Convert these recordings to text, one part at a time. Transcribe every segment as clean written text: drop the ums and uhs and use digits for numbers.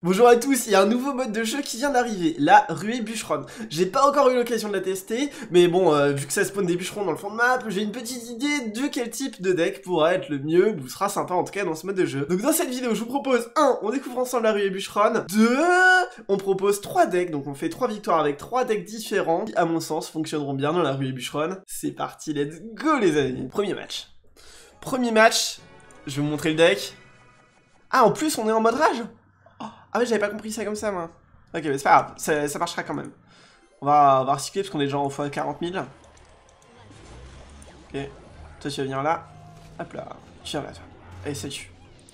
Bonjour à tous, il y a un nouveau mode de jeu qui vient d'arriver, la ruée bûcheronne. J'ai pas encore eu l'occasion de la tester, mais bon, vu que ça spawn des bûcherons dans le fond de map, j'ai une petite idée de quel type de deck pourra être le mieux, ou sera sympa en tout cas dans ce mode de jeu. Donc dans cette vidéo, je vous propose 1, on découvre ensemble la ruée bûcheronne, 2, on propose 3 decks, donc on fait 3 victoires avec 3 decks différents, qui à mon sens fonctionneront bien dans la ruée bûcheronne. C'est parti, let's go les amis. Premier match, je vais vous montrer le deck. Ah, en plus on est en mode rage. Ah ouais, j'avais pas compris ça comme ça, moi. Ok, mais c'est pas grave, ça marchera quand même. On va recycler parce qu'on est déjà en fois 40 000. Ok. Toi, tu vas venir là. Hop là. Tu viens là, toi. Allez, salut.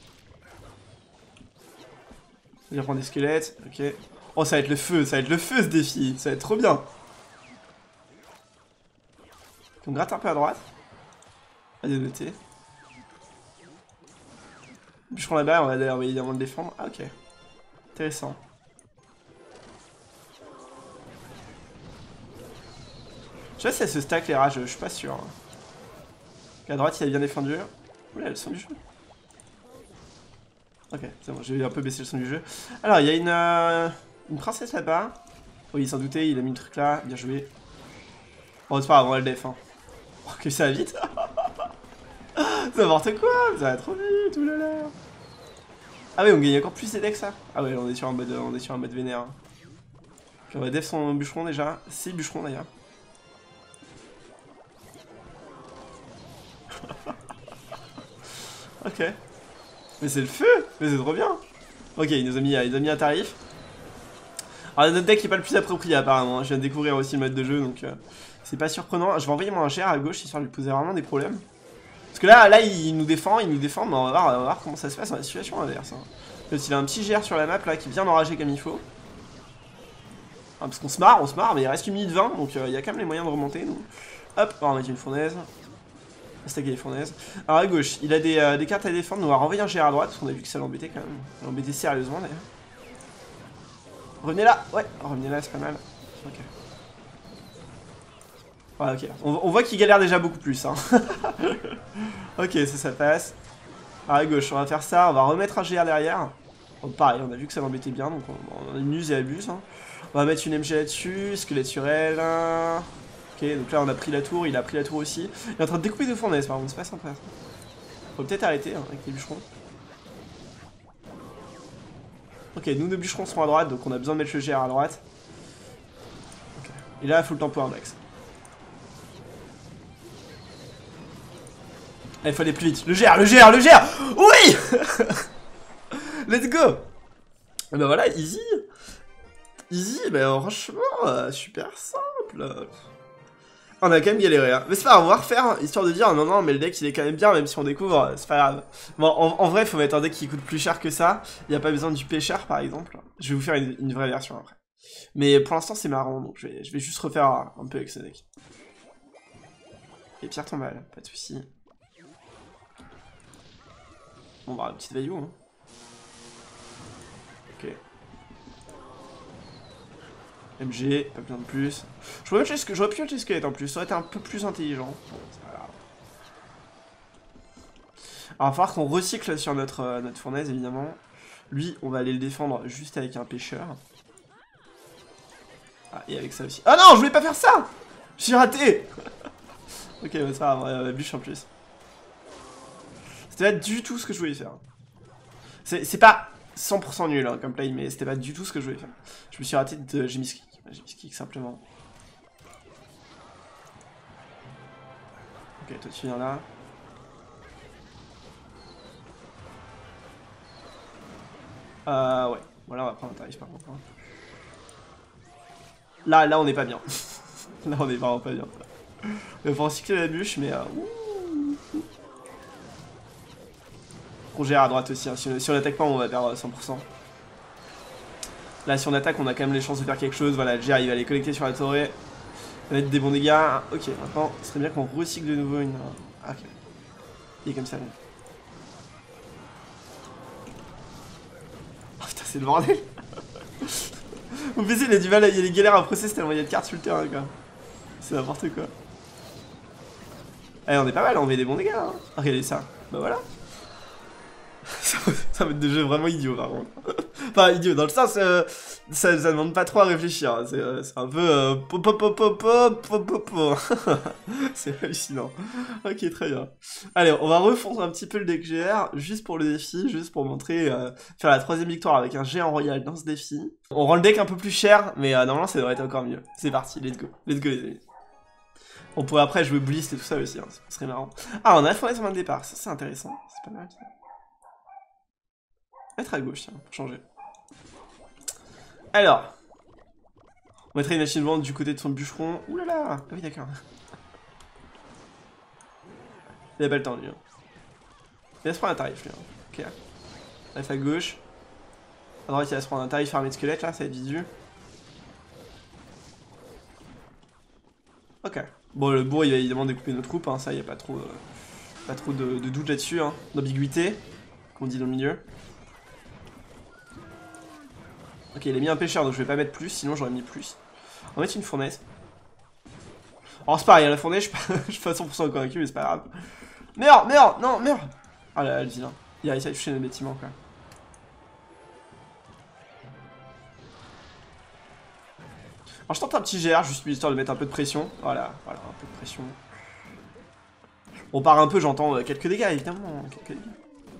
Je vais prendre des squelettes. Ok. Oh, ça va être le feu ce défi. Ça va être trop bien. On gratte un peu à droite. Allez, noter. Je prends là-bas, on va d'ailleurs évidemment le défendre. Ah, ok. Intéressant. Je sais pas si elle se stack les rages, je suis pas sûr. À droite, il a bien défendu. Oula, le son du jeu. Ok, c'est bon, j'ai un peu baissé le son du jeu. Alors, il y a une princesse là-bas. Oui, sans douter, il a mis le truc là. Bien joué. Bon, c'est pas grave, on va le def. Hein. Oh, que ça va vite. C'est n'importe quoi, ça va trop vite, oulala. Ah oui, on gagne encore plus des decks, ça. Ah ouais, on est sur un mode vénère. Puis on va def son bûcheron déjà. C'est bûcheron d'ailleurs. Ok. Mais c'est le feu. Mais c'est trop bien. Ok, il nous a mis un tarif. Alors notre deck est pas le plus approprié apparemment. Je viens de découvrir aussi le mode de jeu, donc c'est pas surprenant. Je vais envoyer mon GR à gauche histoire de lui poser vraiment des problèmes. Parce que là il nous défend, mais on va voir comment ça se passe dans la situation inverse. Hein. Parce qu'il a un petit GR sur la map là qui vient d'enrager comme il faut. Ah, parce qu'on se marre, mais il reste 1 minute 20, donc il y a quand même les moyens de remonter. Donc. Hop, on va mettre une fournaise. Stacker les fournaises. Alors à gauche, il a des cartes à défendre, on va renvoyer un GR à droite, parce qu'on a vu que ça l'embêtait quand même. Ça l'embêtait sérieusement d'ailleurs. Revenez là, ouais, revenez là, c'est pas mal. Ok. Ouais, ok. On voit qu'il galère déjà beaucoup plus. Hein. Ok, ça passe. Alors à gauche, on va faire ça, on va remettre un GR derrière. Bon, pareil, on a vu que ça l'embêtait bien, donc on use et abuse. Hein. On va mettre une MG là-dessus, squelette sur elle. Ok, donc là on a pris la tour, il a pris la tour aussi. Il est en train de découper de fournaises, par contre, c'est pas sympa. Faut peut-être arrêter hein, avec les bûcherons. Ok, nous nos bûcherons sont à droite, donc on a besoin de mettre le GR à droite. Okay. Et là, il faut le tempo index. Il faut aller plus vite. Le GR. Oui. Let's go. Et ben voilà, easy. Easy, ben franchement, super simple. On a quand même galéré, hein. Mais c'est pas grave, on va refaire, histoire de dire non, mais le deck il est quand même bien, même si on découvre, c'est pas grave. Bon, en vrai, faut mettre un deck qui coûte plus cher que ça. Il n'y a pas besoin du pêcheur, par exemple. Je vais vous faire une vraie version après. Mais pour l'instant, c'est marrant, donc je vais juste refaire un peu avec ce deck. Et pierre tombale, pas de soucis. Bon, bah, petite value, hein. Ok. MG, pas besoin de plus. J'aurais pu mettre les squelettes en plus, ça aurait été un peu plus intelligent. Bon, c'est pas grave. Alors, il va falloir qu'on recycle sur notre fournaise, évidemment. Lui, on va aller le défendre juste avec un pêcheur. Ah, et avec ça aussi. Ah non, je voulais pas faire ça. J'ai raté. Ok, bah, ça va, bûche en plus. C'était pas du tout ce que je voulais faire. C'est pas 100% nul hein, comme play, mais c'était pas du tout ce que je voulais faire. Je me suis raté de... J'ai mis kick simplement. Ok, toi tu viens là. Ouais. Voilà, on va prendre un tarif par contre. Hein. Là, on est pas bien. Là, on est vraiment pas bien. Il va falloir recycler la bûche, mais... On gère à droite aussi. Hein. Si on attaque pas, on va perdre 100%. Là, si on attaque, on a quand même les chances de faire quelque chose. Voilà, le GR, il va les collecter sur la torre. Il va mettre des bons dégâts. Ok, maintenant, ce serait bien qu'on recycle de nouveau une... Ah, ok. Il est comme ça, là. Oh putain, c'est le bordel. Mon PC, il a du mal, il y a des galères à process tellement il y a de cartes sur le terrain, quoi. C'est n'importe quoi. Eh, on est pas mal, on met des bons dégâts, hein. Regardez ça. Bah voilà. C'est un mode de jeu vraiment idiot, par contre. Enfin, idiot, dans le sens, ça demande pas trop à réfléchir. Hein. C'est un peu... C'est hallucinant. Ok, très bien. Allez, on va refondre un petit peu le deck GR, juste pour le défi, juste pour montrer... faire la 3ème victoire avec un géant royal dans ce défi. On rend le deck un peu plus cher, mais normalement ça devrait être encore mieux. C'est parti, let's go. Let's go les amis. On pourrait après jouer Blist et tout ça aussi, hein. Ce serait marrant. Ah, on a fondé son main de départ, ça c'est intéressant. C'est pas mal ça. Mettre à gauche, tiens, pour changer. Alors, on mettrait une machine vente du côté de son bûcheron. Ouh là là. Ah oui, d'accord. Il a pas le temps, lui. Hein. Il va se prendre un tarif, lui. Hein. Ok. Bref, à gauche. À droite, il va se prendre un tarif armé de squelette, là, ça va être visu. Ok. Bon, le bourg, il va évidemment découper nos troupes, hein. Ça, il n'y a pas trop de doute là-dessus, hein. D'ambiguïté, comme on dit dans le milieu. Ok, il a mis un pêcheur, donc je vais pas mettre plus, sinon j'aurais mis plus. On va mettre une fournaise. Alors c'est pareil, la fournaise, je suis pas 100% convaincu, mais c'est pas grave. Meurs, meurs, non, meurs. Ah là là, le vilain. Il a réussi à toucher notre bâtiment, quoi. Alors je tente un petit GR, juste histoire de mettre un peu de pression. Voilà, voilà, un peu de pression. On part un peu, j'entends quelques dégâts, évidemment, quelques dégâts.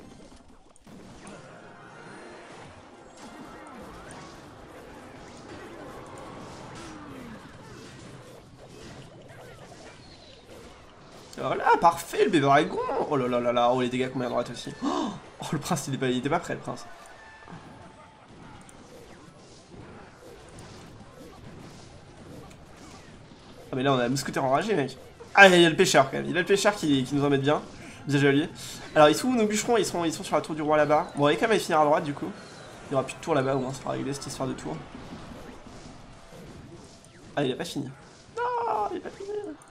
Voilà, parfait, le bébé dragon. Oh là là là là, oh les dégâts qu'on met à droite aussi. Oh, le prince, il était pas prêt, le prince. Ah mais là on a un mousquetaire enragé, mec. Ah, il y a le pêcheur quand même, il y a le pêcheur qui nous embête bien. Bien joué. Alors ils sont où nos bûcherons? Ils sont sur la tour du roi là-bas. Bon, on va quand même aller finir à droite du coup. Il y aura plus de tour là-bas, au moins ça sera réglé cette histoire de tour. Ah, il a pas fini. Non, il a pas fini.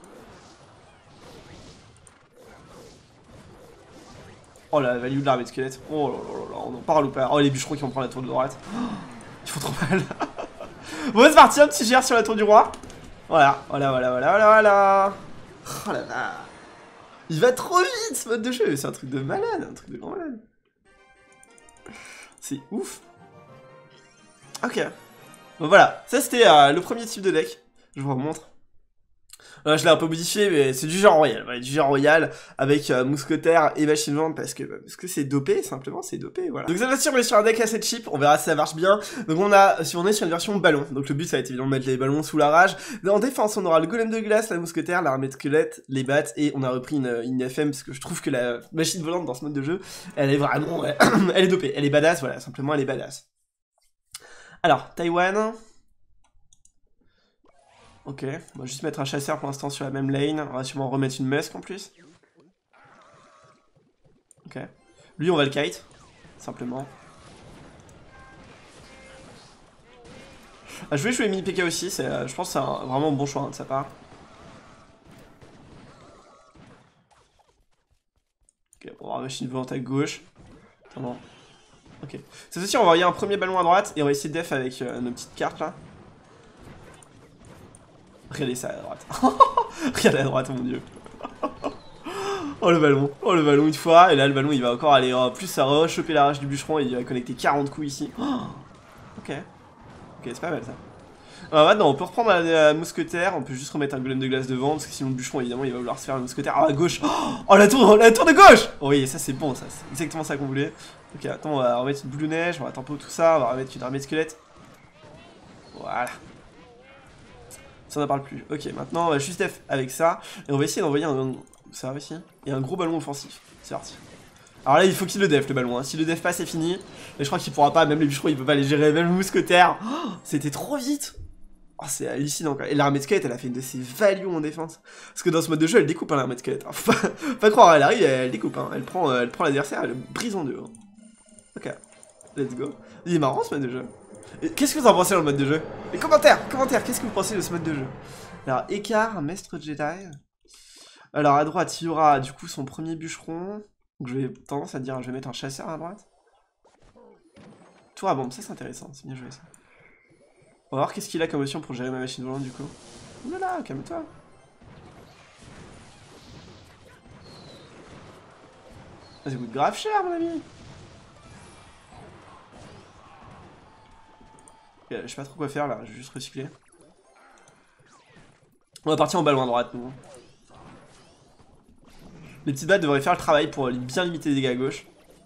Oh la value de l'armée de squelette. Oh là là là, on en parle ou pas? Oh les bûcherons qui vont prendre la tour de droite. Oh, ils font trop mal. Bon, c'est parti, un petit GR sur la tour du roi. Voilà, voilà, voilà, voilà, voilà, voilà. Oh là là. Il va trop vite ce mode de jeu, c'est un truc de malade, un truc de grand malade. C'est ouf. Ok. Bon voilà, ça c'était le premier type de deck. Je vous remontre. Je l'ai un peu modifié, mais c'est du genre royal. Ouais, du genre royal avec mousquetaire et machine vente parce que c'est dopé, simplement, c'est dopé, voilà. Donc cette fois-ci, on est sur un deck assez cheap, on verra si ça marche bien. Donc on est sur une version ballon. Donc le but, ça va être évidemment de mettre les ballons sous la rage. En défense, on aura le golem de glace, la mousquetaire, l'armée de squelette, les battes, et on a repris une FM parce que je trouve que la machine volante dans ce mode de jeu, elle est vraiment, elle est dopée, elle est badass, voilà, simplement elle est badass. Alors, Taïwan. Ok, on va juste mettre un chasseur pour l'instant sur la même lane. On va sûrement remettre une musk en plus. Ok. Lui, on va le kite. Simplement. Ah, je vais jouer mini PK aussi. Je pense que c'est vraiment un bon choix hein, de sa part. Ok, on va machine volante à gauche. Attends. Ok. Cette fois-ci, on va envoyer un premier ballon à droite et on va essayer de def avec nos petites cartes là. Regardez ça à droite. Regardez à droite, mon dieu. Oh le ballon une fois, et là le ballon il va encore aller plus ça re-choper la rage du bûcheron et il va connecter 40 coups ici. Oh ok, c'est pas mal ça. Alors maintenant on peut reprendre la mousquetaire, on peut juste remettre un golem de glace devant parce que sinon le bûcheron évidemment il va vouloir se faire la mousquetaire. Ah à gauche. Oh la tour de gauche. Oh oui ça c'est bon, ça c'est exactement ça qu'on voulait. Ok attends on va remettre une boule de neige, on va tempo tout ça, on va remettre une armée de squelettes. Voilà. Ça n'en parle plus. Ok, maintenant on va juste F avec ça. Et on va essayer d'envoyer un... Ça va ici. Et un gros ballon offensif. C'est parti. Alors là il faut qu'il le def le ballon. Hein. Si le def pas c'est fini. Et je crois qu'il pourra pas, même les bûcherons il peut pas les gérer. Même le mousquetaire. Oh, c'était trop vite. Oh c'est hallucinant quoi. Et l'armée de squelette elle a fait une de ses values en défense. Parce que dans ce mode de jeu elle découpe hein, l'armée de squelette. Hein. Faut pas croire, elle arrive, elle découpe. Hein. Elle prend l'adversaire, elle le brise en deux. Hein. Ok. Let's go. Il est marrant ce mode de jeu. Qu'est-ce que vous en pensez dans le mode de jeu? Les commentaires, qu'est-ce que vous pensez de ce mode de jeu? Alors, écart, maître Jedi. Alors, à droite, il y aura du coup son premier bûcheron. Donc, je vais tendance à dire, je vais mettre un chasseur à droite. Tour à bombe, ça c'est intéressant, c'est bien joué ça. On va voir qu'est-ce qu'il a comme option pour gérer ma machine volante du coup. Oulala, calme-toi. Ça coûte grave cher, mon ami. Ok, je sais pas trop quoi faire là, je vais juste recycler. On va partir en ballon à droite, nous. Les petites battes devraient faire le travail pour bien limiter les dégâts à gauche.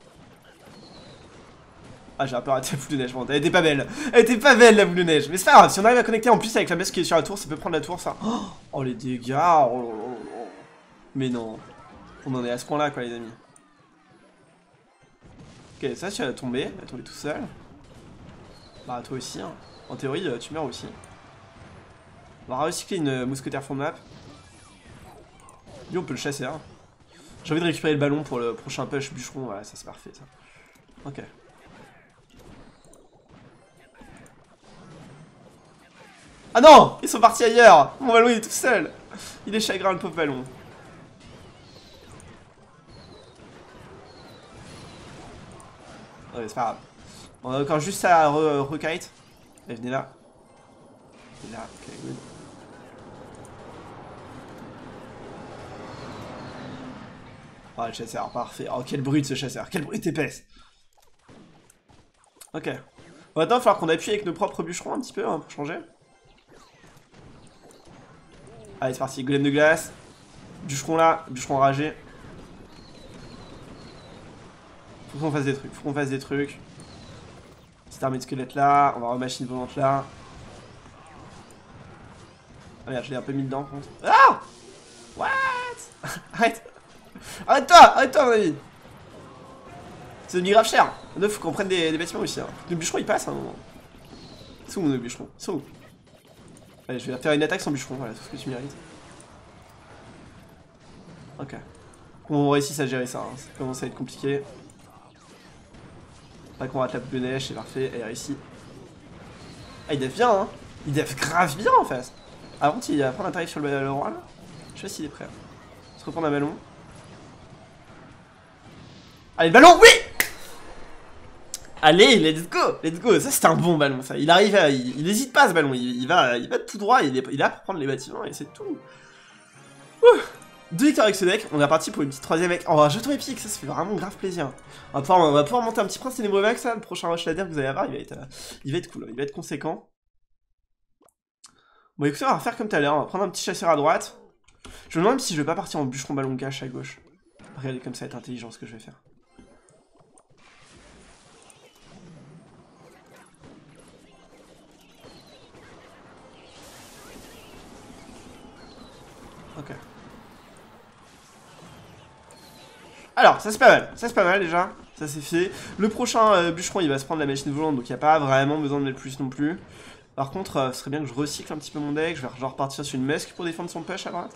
Ah, j'ai un peu raté la boule de neige, bon, elle était pas belle. Elle était pas belle la boule de neige. Mais c'est pas grave, si on arrive à connecter en plus avec la messe qui est sur la tour, ça peut prendre la tour, ça. Oh, les dégâts. Oh. Mais non. On en est à ce point là, quoi, les amis. Ok, ça, tu vas tomber. Elle va tomber tout seul. Bah, toi aussi, hein. En théorie, tu meurs aussi. On va recycler une mousquetaire fond de map. Lui, on peut le chasser, hein. J'ai envie de récupérer le ballon pour le prochain push bûcheron. Voilà, ça c'est parfait, ça. Ok. Ah non! Ils sont partis ailleurs! Mon ballon, il est tout seul! Il est chagrin, le pauvre ballon. Ouais, c'est pas grave. On a encore juste ça à rekite. Allez, venez là. Venez là, ok, good. Oh, le chasseur, parfait. Oh, quel bruit de ce chasseur. Quel bruit d'épaisse. Ok. Bon, maintenant, il va falloir qu'on appuie avec nos propres bûcherons un petit peu, hein, pour changer. Allez, c'est parti. Golem de glace. Bûcheron là. Bûcheron enragé. Faut qu'on fasse des trucs. Faut qu'on fasse des trucs. Petite armée de squelettes là. On va avoir machine volante là. Ah merde, je l'ai un peu mis dedans, contre. Ah! What? Arrête! Arrête-toi, mon ami! C'est devenu grave cher. Il faut qu'on prenne des bâtiments aussi. Hein. Le bûcheron il passe à un moment. C'est où mon bûcheron? C'est où? Allez, je vais faire une attaque sans bûcheron, voilà, tout ce que tu mérites. Ok. On réussit à gérer ça, hein. Ça commence à être compliqué. Pas qu'on rate la boule de neige, c'est parfait, elle est réussie. Ah, il def bien, hein. Il def grave bien en face. Avant, il va prendre un tarif sur le roi là. Je sais pas s'il est prêt. On se reprendre un ballon. Allez, le ballon, oui! Allez, let's go, ça c'était un bon ballon, ça. Il arrive à, il hésite pas ce ballon, il va tout droit, il est là pour prendre les bâtiments et c'est tout. Ouh. 2 victoires avec ce deck, on est reparti pour une petite troisième avec. Oh, un jeton épique, ça fait vraiment grave plaisir. On va pouvoir monter un petit prince ténébreux avec ça, le prochain rush ladder que vous allez avoir, il va être cool, il va être conséquent. Bon écoutez, on va refaire comme tout à l'heure, on va prendre un petit chasseur à droite. Je me demande si je vais pas partir en bûcheron ballon cache à gauche. Regardez comme ça va être intelligent ce que je vais faire. Ok. Alors, ça c'est pas mal déjà, ça c'est fait. Le prochain bûcheron il va se prendre la machine volante, donc il n'y a pas vraiment besoin de mettre plus non plus. Par contre, ce serait bien que je recycle un petit peu mon deck, je vais genre repartir sur une mesque pour défendre son push à droite.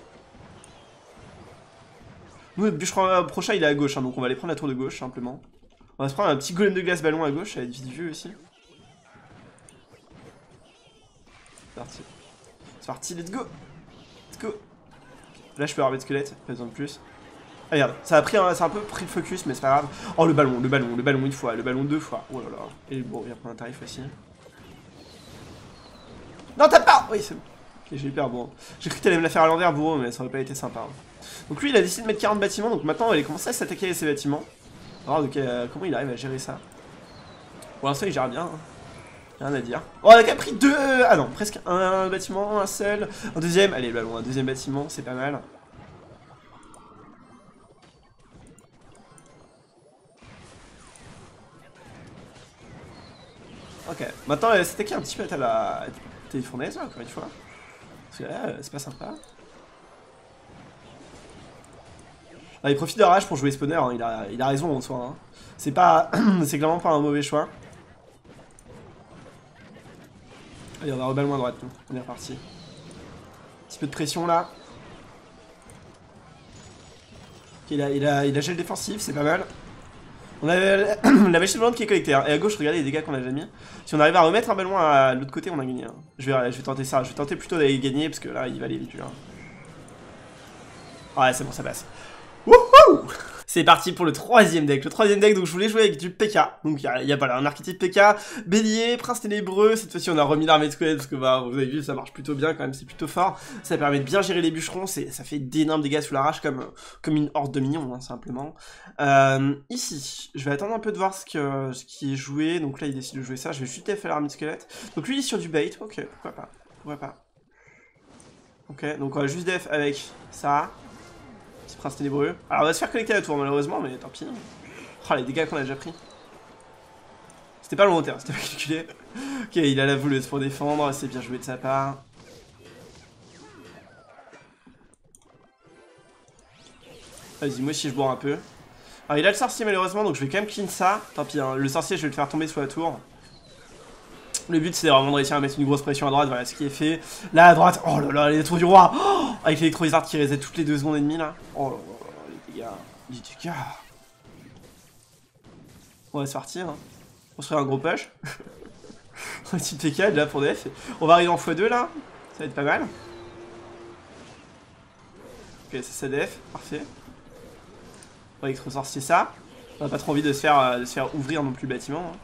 Nous, notre bûcheron prochain il est à gauche, hein, donc on va aller prendre la tour de gauche simplement. On va se prendre un petit golem de glace ballon à gauche, ça va être vite vu aussi. C'est parti. C'est parti, let's go. Let's go. Là je peux avoir de squelette, pas besoin de plus. Ah merde, ça a un peu pris le focus, mais c'est pas grave. Oh le ballon une fois, le ballon 2 fois. Oh là là. Et bon, il va prendre un tarif aussi. Non, tape pas! Oui, c'est bon. Ok, j'ai eu peur, bon. J'ai cru que t'allais me la faire à l'envers, bourreau, mais ça aurait pas été sympa. Hein. Donc lui, il a décidé de mettre 40 bâtiments, donc maintenant on va aller commencer à s'attaquer à ces bâtiments. Alors, donc, comment il arrive à gérer ça? Pour l'instant, il gère bien. Hein. Rien à dire. Oh, on a qu'à pris 2... Ah non, presque un bâtiment, un seul. Un deuxième. Allez, le ballon, un deuxième bâtiment, c'est pas mal. Ok, maintenant, s'attaquer un petit peu à la téléfournaise, là, encore une fois. Parce que là, c'est pas sympa. Ah, il profite de rage pour jouer spawner, hein. Il a raison en soi. Hein. C'est pas... c'est clairement pas un mauvais choix. Allez, on a reballon à droite, nous. On est reparti. Un petit peu de pression, là. Ok, il a gel défensif, c'est pas mal. On a la machine volante qui est connectée. Hein. Et à gauche, regardez les dégâts qu'on a déjà mis. Si on arrive à remettre un ballon à l'autre côté, on a gagné. Hein. Je vais tenter ça. Je vais tenter plutôt d'aller gagner parce que là, il va aller vite. Hein. Ouais, c'est bon, ça passe. Wouhou! C'est parti pour le troisième deck. Le troisième deck, donc je voulais jouer avec du PK. Donc il y a voilà, un archétype PK, Bélier, Prince Ténébreux. Cette fois-ci, on a remis l'armée de squelettes parce que bah, vous avez vu, ça marche plutôt bien quand même, c'est plutôt fort. Ça permet de bien gérer les bûcherons, ça fait d'énormes dégâts sous la rage comme une horde de minions, hein, simplement. Ici, je vais attendre un peu de voir ce qui est joué. Donc là, il décide de jouer ça. Je vais juste faire l'armée de squelettes. Donc lui, il est sur du bait. Ok, pourquoi pas. Pourquoi pas. Ok, donc on va juste def avec ça. Petit Prince Ténébreux. Alors on va se faire connecter à la tour malheureusement, mais tant pis. Oh les dégâts qu'on a déjà pris. C'était pas volontaire, c'était pas calculé. Ok, il a la voleuse pour défendre, c'est bien joué de sa part. Vas-y, moi aussi je bois un peu. Alors il a le sorcier malheureusement, donc je vais quand même clean ça. Tant pis, hein. Le sorcier je vais le faire tomber sous la tour. Le but c'est vraiment de réussir à mettre une grosse pression à droite, voilà ce qui est fait. Là à droite, oh là là, les tours du roi, oh, avec l'électro-wizard qui reset toutes les 2 secondes et demie là. Oh là là, les dégâts, les dégâts. On va se partir, hein. On se ferait un gros push. Un petit PK déjà pour def. On va arriver en x2 là, ça va être pas mal. Ok, ça def, parfait. On va électro-sorcier ça. On a pas trop envie de se faire ouvrir non plus le bâtiment. Hein.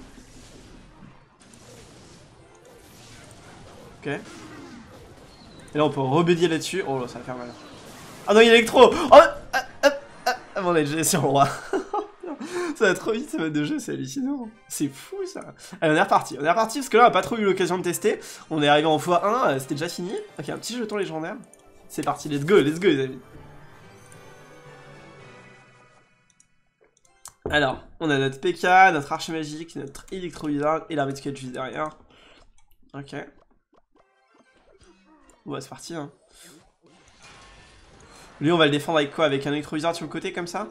Ok. Et là on peut rebédier là-dessus. Oh là ça va faire mal. Ah non il y a électro. Oh ah mon j'ai sur le roi. Ça va trop vite ce mode de jeu, c'est hallucinant. C'est fou ça. Allez on est reparti parce que là on a pas trop eu l'occasion de tester. On est arrivé en x1, c'était déjà fini. Ok un petit jeton légendaire. C'est parti, let's go les amis. Alors, on a notre PK, notre arche magique, notre électro-wizard et l'armée de squelette juste derrière. Ok. Bon bah c'est parti hein. Lui on va le défendre avec quoi? Avec un électro-wizard sur le côté comme ça?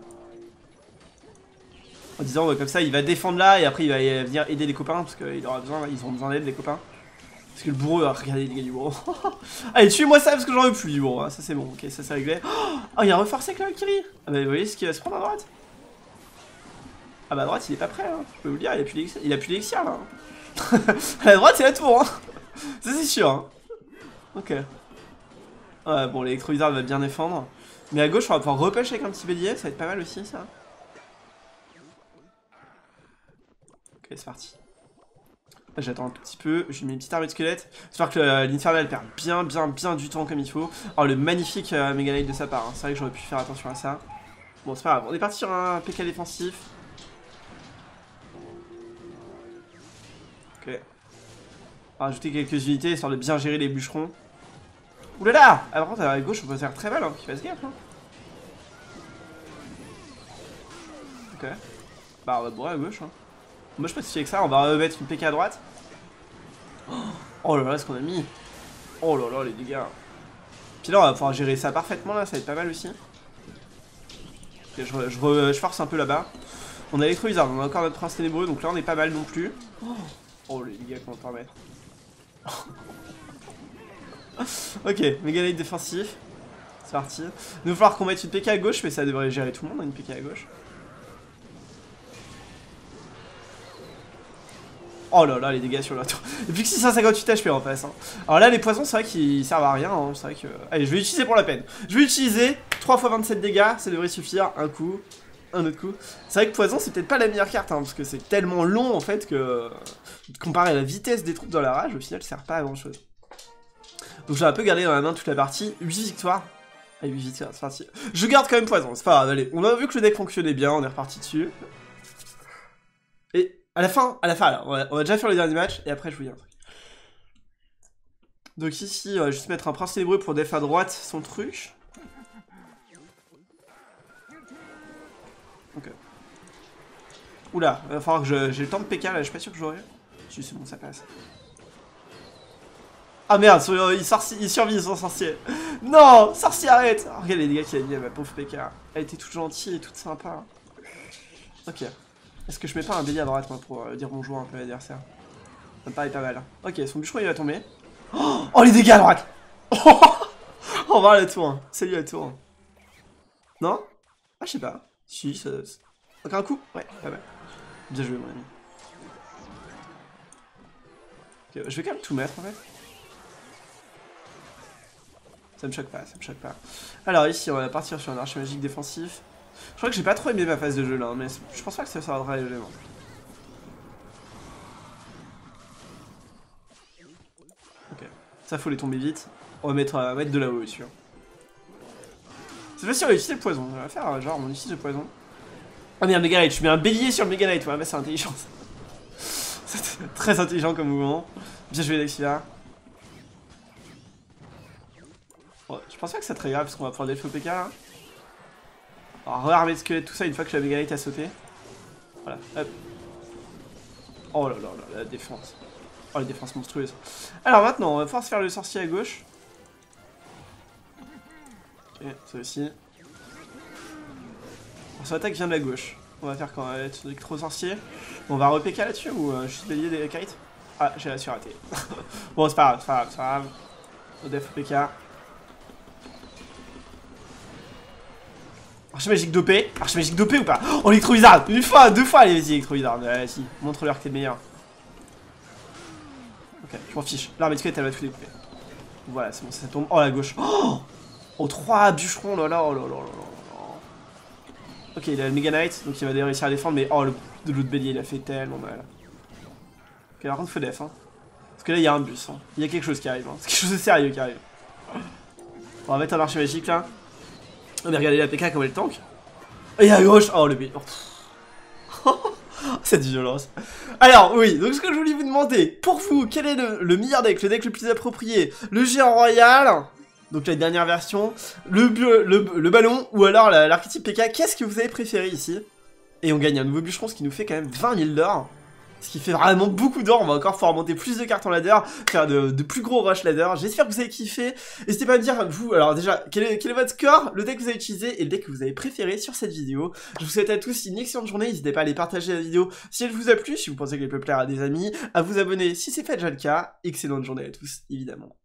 En disant comme ça il va défendre là et après il va venir aider les copains parce qu'ils auront besoin d'aide les copains. Parce que le bourreau, regardez les dégâts du bourreau. Allez tuez-moi ça parce que j'en veux plus du bourreau, hein. Ça c'est bon, ok ça c'est réglé. Oh il y a un reforcé avec la Valkyrie. Ah bah vous voyez ce qu'il va se prendre à droite. Ah bah à droite il est pas prêt hein. Je peux vous le dire, il a plus l'élixir là. À la droite c'est la tour hein. Ça c'est sûr hein. Ok. Ouais, bon, l'électro-wizard va bien défendre. Mais à gauche, on va pouvoir repêcher avec un petit bélier, ça va être pas mal aussi, ça. Ok, c'est parti. Là, j'attends un tout petit peu, je mets une petite armée de squelette. J'espère que l'infernal perd bien du temps comme il faut. Alors, le magnifique Mega Knight de sa part, hein. C'est vrai que j'aurais pu faire attention à ça. Bon, c'est pas grave, on est parti sur un PK défensif. Ok. On va rajouter quelques unités histoire de bien gérer les bûcherons. Oulala! Ah, par contre, à gauche, on peut faire très mal, hein, qu'il fasse gaffe. Hein. Ok. Bah, on va bourrer à gauche. Hein. Moi, je peux te avec ça, on va remettre une PK à droite. Oh là là, ce qu'on a mis. Oh là là, les dégâts. Puis là, on va pouvoir gérer ça parfaitement, là, ça va être pas mal aussi. Ok, je force un peu là-bas. On a l'électro-wizard, on a encore notre prince ténébreux, donc là, on est pas mal non plus. Oh, les dégâts qu'on peut en mettre. Ok, méga knight défensif. C'est parti. Il va falloir qu'on mette une PK à gauche, mais ça devrait gérer tout le monde, une PK à gauche. Oh là là, les dégâts sur la tour. Et plus que 658 HP en face. Hein. Alors là, les poisons, c'est vrai qu'ils servent à rien. Hein. C'est vrai que. Allez, je vais l'utiliser pour la peine. Je vais l'utiliser. 3 x 27 dégâts, ça devrait suffire. Un coup, un autre coup. C'est vrai que poison, c'est peut-être pas la meilleure carte, hein, parce que c'est tellement long en fait que. Comparé à la vitesse des troupes dans la rage, au final, ça sert pas à grand chose. Donc j'ai un peu gardé dans la main toute la partie. 8 victoires. Ah, 8 victoires, c'est parti. Je garde quand même poison, c'est pas grave. Allez, on a vu que le deck fonctionnait bien, on est reparti dessus. Et à la fin, alors, on va déjà faire le dernier match et après je vous dis un truc. Donc ici, on va juste mettre un prince ténébreux pour def à droite son truc. Ok. Oula, il va falloir que j'ai le temps de PK là, je suis pas sûr que j'aurai. Si c'est bon, ça passe. Ah merde, il survit son sorcier. Non, sorcier arrête. Oh, regarde les dégâts qu'il a mis à ma pauvre PK. Elle était toute gentille et toute sympa. Ok. Est-ce que je mets pas un bélier à droite moi pour dire bonjour un peu à l'adversaire? Ça me paraît pas mal. Ok, son bûcheron il va tomber. Oh les dégâts à droite. On va voir la tour. Salut la tour. Non? Ah je sais pas. Si, ça... Encore un coup? Ouais, pas mal. Bien joué mon ami. Ok, je vais quand même tout mettre en fait. Ça me choque pas, ça me choque pas. Alors ici, on va partir sur un archer magique défensif. Je crois que j'ai pas trop aimé ma phase de jeu là, mais je pense pas que ça sera légèrement. Ok, ça faut les tomber vite. On va mettre de là-haut dessus. C'est facile, on va utiliser le poison. On va faire genre on utilise le poison. Ah merde, Mega Knight, je mets un bélier sur le Mega Knight. Ouais, bah c'est intelligent. C'est très intelligent comme mouvement. Bien joué, Lexiva. Ouais, je pense pas que c'est très grave parce qu'on va pouvoir défaut PK là. Alors, re-armer le squelette, tout ça une fois que la Mega Knight a sauté. Voilà, hop. Oh là là là, la défense. Oh, la défense monstrueuse. Alors maintenant, on va pouvoir se faire le sorcier à gauche. Ok, ça aussi. Alors, son attaque vient de la gauche. On va faire quand on va être trop sorcier. On va re-PK là-dessus ou juste bélier des kites. Ah, j'ai la raté. Bon, c'est pas grave, c'est pas grave, c'est pas grave. On def PK. Archimagique dopé. Archimagique dopé ou pas? Oh, électro-wizard. Une fois, deux fois, allez, vas-y, électro-wizard. Vas-y, montre-leur que t'es meilleur. Ok, je m'en fiche. L'armée de squelette, elle va tout découper. Voilà, c'est bon, ça tombe. Oh, la gauche. Oh, 3 bûcherons, là là, oh là là là là. Ok, il a le Mega Knight, donc il va réussir à défendre, mais oh, de l'autre bélier, il a fait tellement mal. Ok, par contre, faut def, hein. Parce que là, il y a un bus, hein. Il y a quelque chose qui arrive, hein. C'est quelque chose de sérieux qui arrive. On va mettre un archer magique, là. On va regarder la PK comme elle tank. Et à gauche, oh, le bélier. Oh. Cette violence. Alors, oui, donc ce que je voulais vous demander, pour vous, quel est le meilleur deck, le deck le plus approprié? Le géant royal, donc la dernière version, le ballon, ou alors l'archétype PK, qu'est-ce que vous avez préféré ici? Et on gagne un nouveau bûcheron, ce qui nous fait quand même 20 000 d'or. Ce qui fait vraiment beaucoup d'or, on va encore pouvoir monter plus de cartes en ladder, faire de plus gros rush ladder. J'espère que vous avez kiffé. N'hésitez pas à me dire, vous, alors déjà, quel est votre score, le deck que vous avez utilisé et le deck que vous avez préféré sur cette vidéo. Je vous souhaite à tous une excellente journée, n'hésitez pas à aller partager la vidéo si elle vous a plu, si vous pensez qu'elle peut plaire à des amis, à vous abonner si c'est pas déjà le cas. Excellente journée à tous, évidemment.